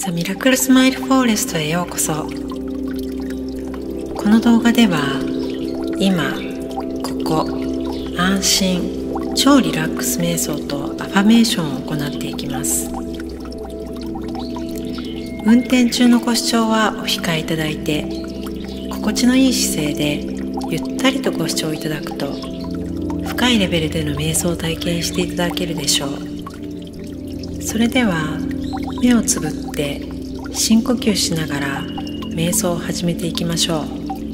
ザ・ミラクルスマイルフォーレストへようこそ。この動画では今ここ安心超リラックス瞑想とアファメーションを行っていきます。運転中のご視聴はお控えいただいて、心地のいい姿勢でゆったりとご視聴いただくと深いレベルでの瞑想を体験していただけるでしょう。それでは目をつぶって深呼吸しながら瞑想を始めていきましょ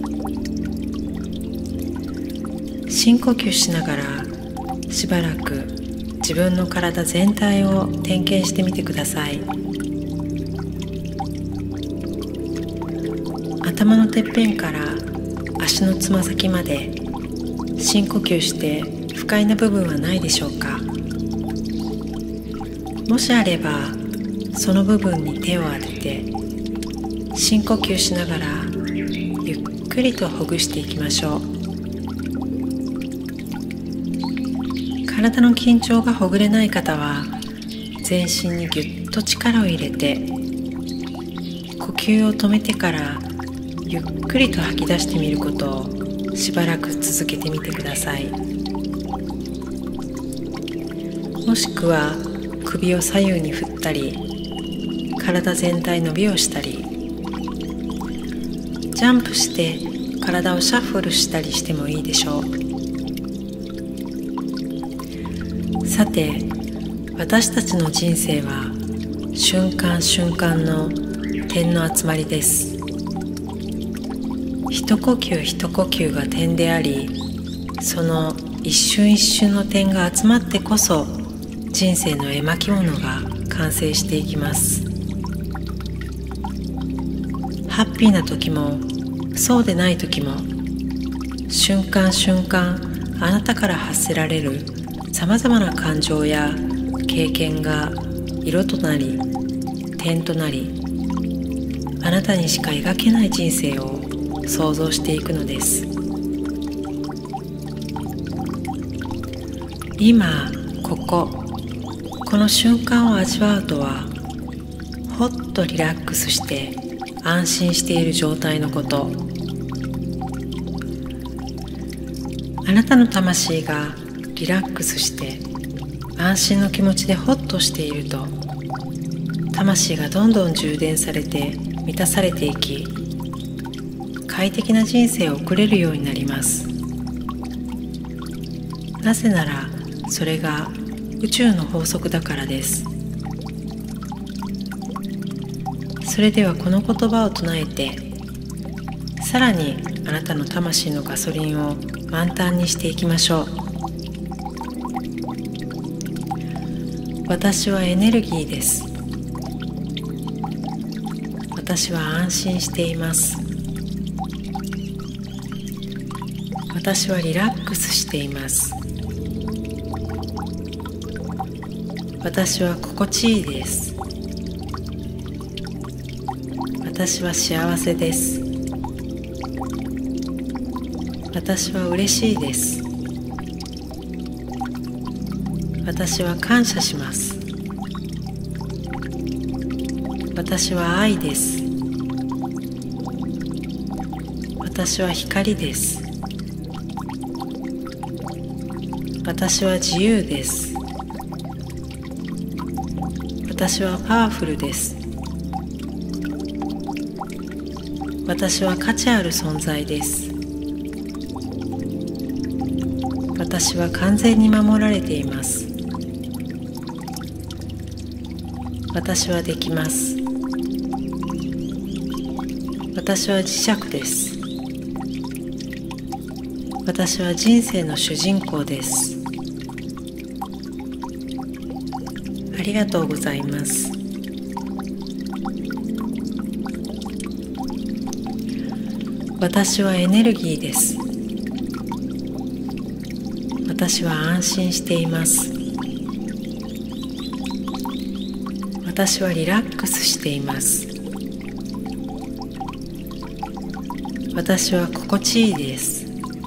う。深呼吸しながらしばらく自分の体全体を点検してみてください。頭のてっぺんから足のつま先まで深呼吸して不快な部分はないでしょうか。もしあればその部分に手を当てて深呼吸しながらゆっくりとほぐしていきましょう。体の緊張がほぐれない方は全身にぎゅっと力を入れて呼吸を止めてからゆっくりと吐き出してみることをしばらく続けてみてください。もしくは首を左右に振ったり体全体伸びをしたりジャンプして体をシャッフルしたりしてもいいでしょう。さて、私たちの人生は瞬間瞬間の点の集まりです。一呼吸一呼吸が点であり、その一瞬一瞬の点が集まってこそ人生の絵巻物が完成していきます。ハッピーな時もそうでない時も瞬間瞬間あなたから発せられるさまざまな感情や経験が色となり点となり、あなたにしか描けない人生を想像していくのです。今この瞬間を味わうとは、ほっとリラックスして安心している状態のこと。あなたの魂がリラックスして安心の気持ちでほっとしていると、魂がどんどん充電されて満たされていき、快適な人生を送れるようになります。なぜならそれが宇宙の法則だからです。それではこの言葉を唱えて、さらにあなたの魂のガソリンを満タンにしていきましょう。私はエネルギーです。私は安心しています。私はリラックスしています。私は心地いいです。私は幸せです。私は嬉しいです。私は感謝します。私は愛です。私は光です。私は自由です。私はパワフルです。私は価値ある存在です。私は完全に守られています。私はできます。私は磁石です。私は人生の主人公です。ありがとうございます。私はエネルギーです。私は安心しています。私はリラックスしています。私は心地いいです。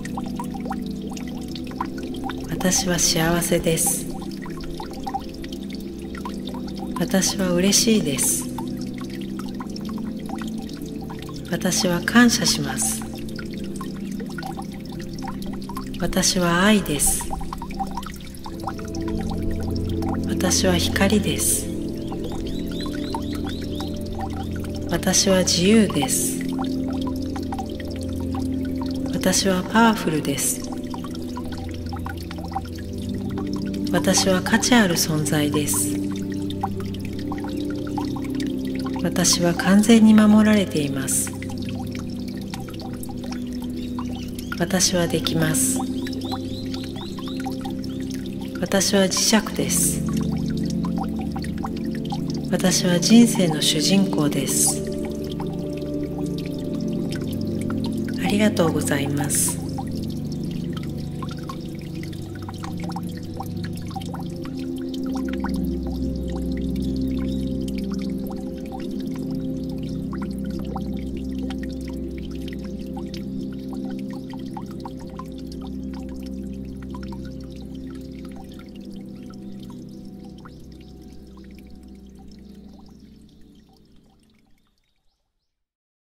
私は幸せです。私は嬉しいです。 私は感謝します。私は愛です。私は光です。私は自由です。私はパワフルです。私は価値ある存在です。私は完全に守られています。私はできます。私は磁石です。私は人生の主人公です。ありがとうございます。